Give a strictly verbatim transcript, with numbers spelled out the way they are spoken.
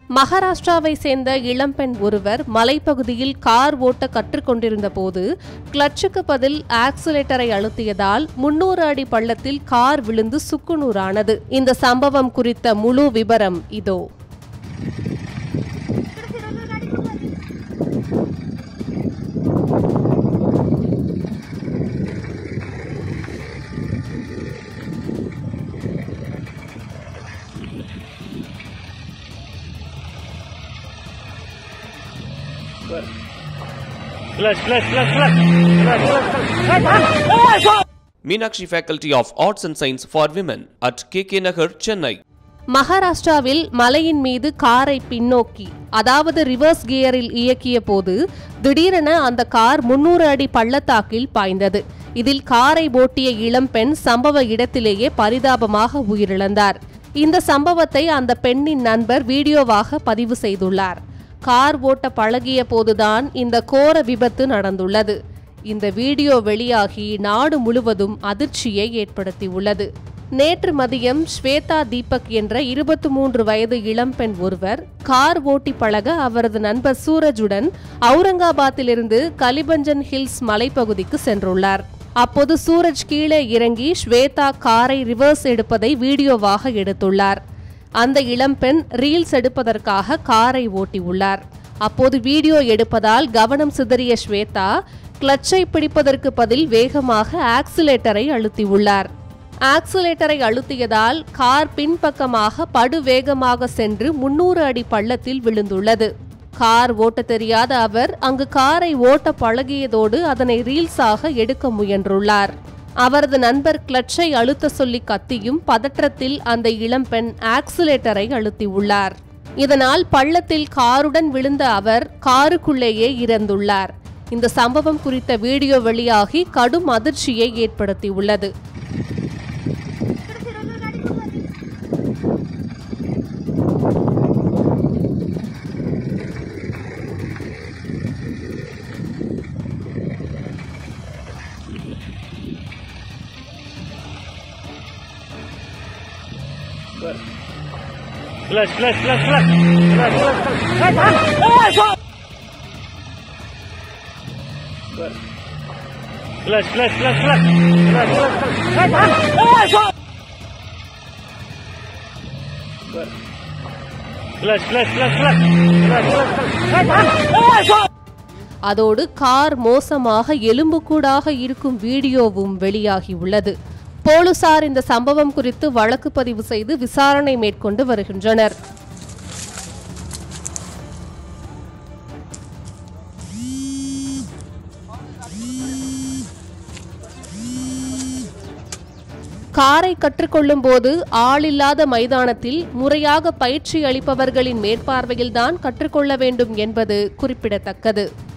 மகாராஷ்டிராவை சேர்ந்த இளம்பெண் ஒருவர் மலைப்பகுதியில் கார் ஓட்ட கற்றுக்கொண்டிருந்த போது கிளட்சுக்கு பதில் ஆக்சிலேட்டரை அழுத்தியதால் முன்னூறு அடி பள்ளத்தில் கார் விழுந்து சுக்குநூறானது. இந்த சம்பவம் குறித்த முழு விபரம் இதோ. Clutch, clutch, clutch, clutch, clutch, clutch. Meenakshi Faculty of Arts and Science for Women at K K Nagar, Chennai. மகாராஷ்டிராவில் மலையின் மீது காரை பின்னோக்கி அதாவது ரிவர்ஸ் கியரில் இயக்கிய போது திடீரென அந்த கார் முன்னூறு அடி பள்ளத்தாக்கில் பாய்ந்தது. இதில் காரை ஓட்டிய இளம்பெண் சம்பவ இடத்திலேயே பரிதாபமாக உயிரிழந்தார். இந்த சம்பவத்தை அந்த பெண்ணின் நண்பர் வீடியோவாக பதிவு செய்துள்ளார். கார் ஓட்ட பழகிய போதுதான் இந்த கோர விபத்து நடந்துள்ளது. இந்த வீடியோ வெளியாகி நாடு முழுவதும் அதிர்ச்சியை ஏற்படுத்தியுள்ளது. நேற்று மதியம் ஸ்வேதா தீபக் என்ற இருபத்தி மூன்று வயது இளம்பெண் ஒருவர் கார் ஓட்டி பழக அவரது நண்பர் சூரஜுடன் அவுரங்காபாத்திலிருந்து கலிபஞ்சன் ஹில்ஸ் மலைப்பகுதிக்கு சென்றுள்ளார். அப்போது சூரஜ் கீழே இறங்கி ஸ்வேதா காரை ரிவர்ஸ் எடுப்பதை வீடியோவாக எடுத்துள்ளார். அந்த இளம்பெண் ரீல்ஸ் எடுப்பதற்காக காரை ஓட்டியுள்ளார். அப்போது வீடியோ எடுப்பதால் கவனம் சிதறிய ஸ்வேதா கிளட்சை பிடிப்பதற்கு பதில் வேகமாக ஆக்சிலேட்டரை அழுத்தியுள்ளார். ஆக்சிலேட்டரை அழுத்தியதால் கார் பின்பக்கமாக படுவேகமாக சென்று முன்னூறு அடி பள்ளத்தில் விழுந்துள்ளது. கார் ஓட்ட தெரியாத அவர் அங்கு காரை ஓட்ட பழகியதோடு அதனை ரீல்ஸாக எடுக்க முயன்றுள்ளார். அவரது நண்பர் கிளட்சை அழுத்த சொல்லி கத்தியும் பதற்றத்தில் அந்த இளம்பெண் ஆக்சிலேட்டரை அழுத்தியுள்ளார். இதனால் பள்ளத்தில் காருடன் விழுந்த அவர் காருக்குள்ளேயே இறந்துள்ளார். இந்த சம்பவம் குறித்த வீடியோ வெளியாகி கடும் அதிர்ச்சியை ஏற்படுத்தியுள்ளது. Clutch, clutch, clutch, clutch, clutch, clutch, clutch, clutch, clutch, clutch. அதோடு கார் மோசமாக எலும்புக்கூடாக இருக்கும் வீடியோவும் வெளியாகியுள்ளது. போலீசார் இந்த சம்பவம் குறித்து வழக்கு பதிவு செய்து விசாரணை மேற்கொண்டு வருகின்றனர். காரை கற்றுக்கொள்ளும் போது ஆளில்லாத மைதானத்தில் முறையாக பயிற்சி அளிப்பவர்களின் மேற்பார்வையில்தான் கற்றுக்கொள்ள வேண்டும் என்பது குறிப்பிடத்தக்கது.